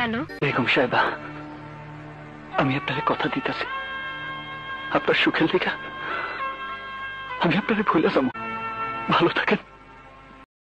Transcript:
Hello Begum সাহেবা, আমি আপনারে কথা দিতেছি, আপনার সুখের লেগা আমি আপনারে ভুলে যাবো। ভালো থাকেন।